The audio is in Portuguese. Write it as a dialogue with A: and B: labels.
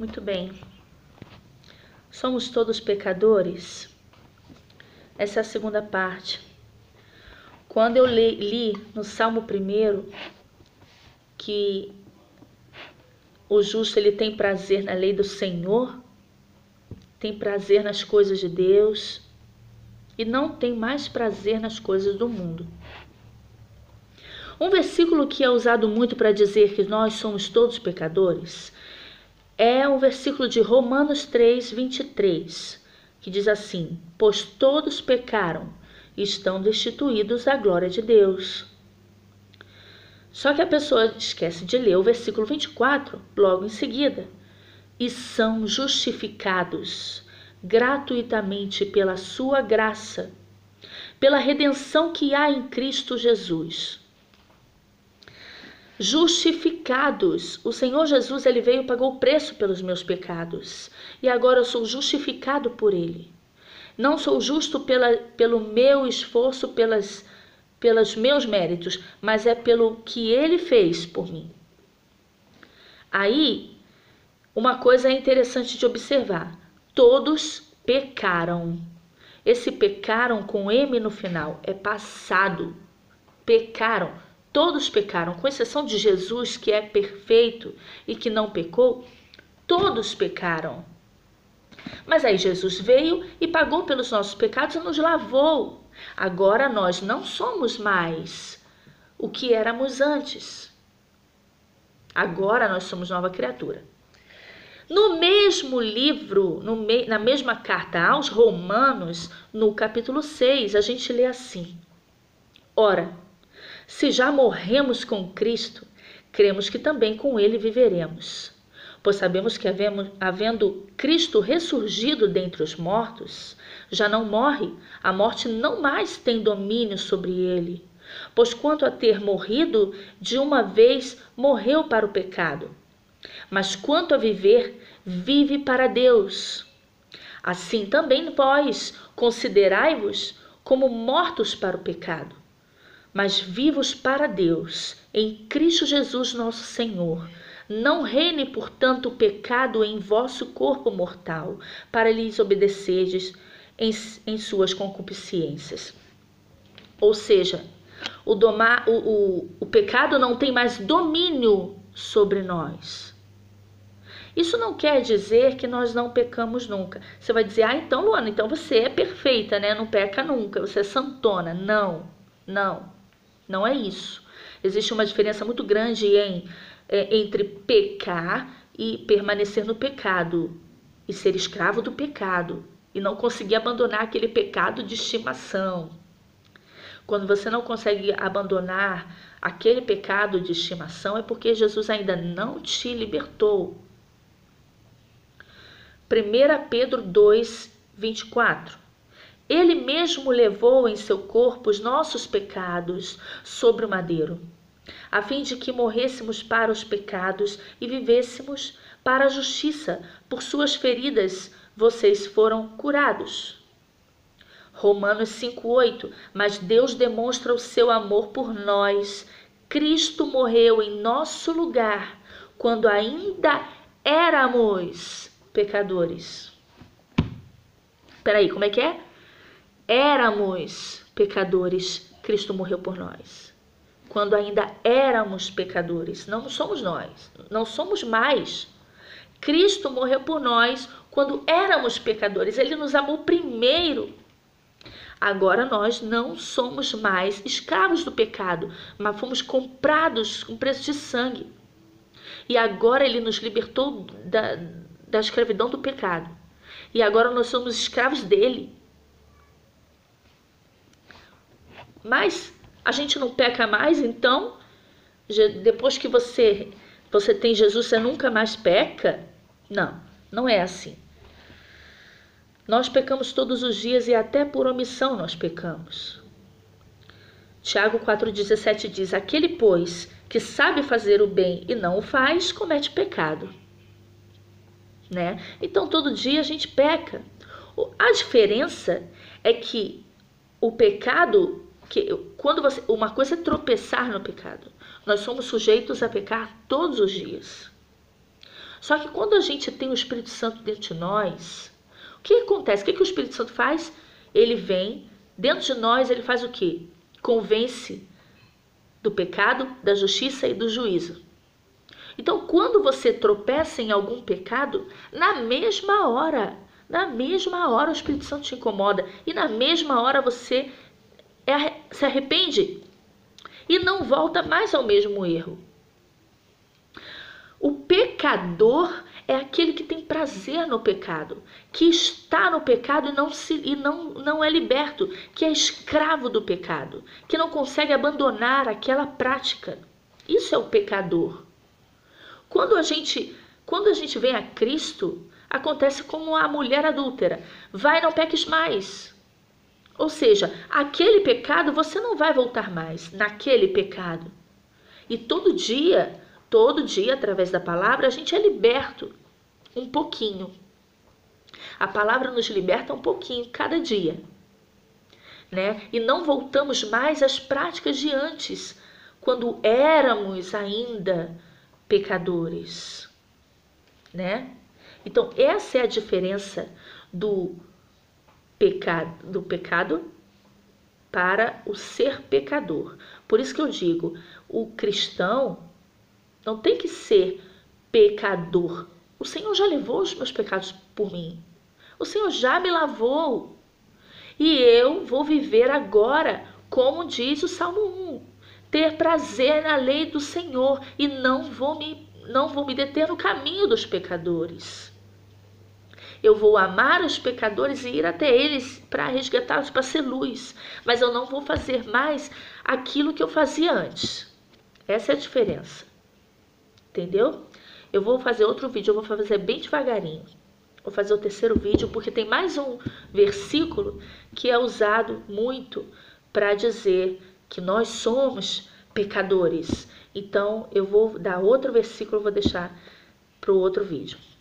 A: Muito bem. Somos todos pecadores? Essa é a segunda parte. Quando eu li no Salmo 1 que o justo ele tem prazer na lei do Senhor, tem prazer nas coisas de Deus e não tem mais prazer nas coisas do mundo. Um versículo que é usado muito para dizer que nós somos todos pecadores é o versículo de Romanos 3:23, que diz assim: pois todos pecaram e estão destituídos da glória de Deus. Só que a pessoa esquece de ler o versículo 24, logo em seguida. E são justificados gratuitamente pela sua graça, pela redenção que há em Cristo Jesus. Justificados. O Senhor Jesus, ele veio e pagou o preço pelos meus pecados. E agora eu sou justificado por ele. Não sou justo pelo meu esforço, pelos meus méritos, mas é pelo que ele fez por mim. Aí, uma coisa é interessante de observar. Todos pecaram. Esse pecaram com M no final é passado. Pecaram. Todos pecaram, com exceção de Jesus, que é perfeito e que não pecou. Todos pecaram. Mas aí Jesus veio e pagou pelos nossos pecados e nos lavou. Agora nós não somos mais o que éramos antes. Agora nós somos nova criatura. No mesmo livro, na mesma carta aos Romanos, no capítulo 6, a gente lê assim: ora, se já morremos com Cristo, cremos que também com ele viveremos. Pois sabemos que havendo Cristo ressurgido dentre os mortos, já não morre, a morte não mais tem domínio sobre ele. Pois quanto a ter morrido, de uma vez morreu para o pecado. Mas quanto a viver, vive para Deus. Assim também vós considerai-vos como mortos para o pecado, mas vivos para Deus, em Cristo Jesus nosso Senhor. Não reine, portanto, o pecado em vosso corpo mortal, para lhes obedecerdes em suas concupiscências. Ou seja, o pecado não tem mais domínio sobre nós. Isso não quer dizer que nós não pecamos nunca. Você vai dizer, então Luana, então você é perfeita, né? Não peca nunca, você é santona. Não é isso. Existe uma diferença muito grande entre pecar e permanecer no pecado, e ser escravo do pecado, e não conseguir abandonar aquele pecado de estimação. Quando você não consegue abandonar aquele pecado de estimação, é porque Jesus ainda não te libertou. 1 Pedro 2:24. Ele mesmo levou em seu corpo os nossos pecados sobre o madeiro, a fim de que morrêssemos para os pecados e vivêssemos para a justiça. Por suas feridas vocês foram curados. Romanos 5:8. Mas Deus demonstra o seu amor por nós. Cristo morreu em nosso lugar, quando ainda éramos pecadores. Peraí, como é que é? Éramos pecadores, Cristo morreu por nós. Quando ainda éramos pecadores, não somos nós, não somos mais. Cristo morreu por nós quando éramos pecadores, ele nos amou primeiro. Agora nós não somos mais escravos do pecado, mas fomos comprados com preço de sangue. E agora ele nos libertou da escravidão do pecado. E agora nós somos escravos dele. Mas a gente não peca mais, então, depois que você tem Jesus, você nunca mais peca? Não é assim. Nós pecamos todos os dias e até por omissão nós pecamos. Tiago 4,17 diz: aquele, pois, que sabe fazer o bem e não o faz, comete pecado. Né? Então, todo dia a gente peca. A diferença é que o pecado, uma coisa é tropeçar no pecado. Nós somos sujeitos a pecar todos os dias. Só que quando a gente tem o Espírito Santo dentro de nós, o que acontece? O que o Espírito Santo faz? Ele vem dentro de nós, ele faz o quê? Convence do pecado, da justiça e do juízo. Então, quando você tropeça em algum pecado, na mesma hora o Espírito Santo te incomoda e na mesma hora você se arrepende e não volta mais ao mesmo erro. O pecador é aquele que tem prazer no pecado, que está no pecado e não é liberto, que é escravo do pecado, que não consegue abandonar aquela prática. Isso é o pecador. Quando a gente vem a Cristo, acontece como a mulher adúltera. Vai, não peques mais. Ou seja, aquele pecado você não vai voltar mais naquele pecado. E todo dia, através da palavra, a gente é liberto um pouquinho. A palavra nos liberta um pouquinho cada dia, né? E não voltamos mais às práticas de antes, quando éramos ainda pecadores, né? Então, essa é a diferença do pecado para o ser pecador. Por isso que eu digo, o cristão não tem que ser pecador. O Senhor já levou os meus pecados por mim. O Senhor já me lavou. E eu vou viver agora, como diz o Salmo 1, ter prazer na lei do Senhor e não vou me deter no caminho dos pecadores. Eu vou amar os pecadores e ir até eles para resgatá-los, para ser luz. Mas eu não vou fazer mais aquilo que eu fazia antes. Essa é a diferença. Entendeu? Eu vou fazer outro vídeo, eu vou fazer bem devagarinho. Vou fazer o terceiro vídeo porque tem mais um versículo que é usado muito para dizer que nós somos pecadores. Então, eu vou dar outro versículo, vou deixar para o outro vídeo.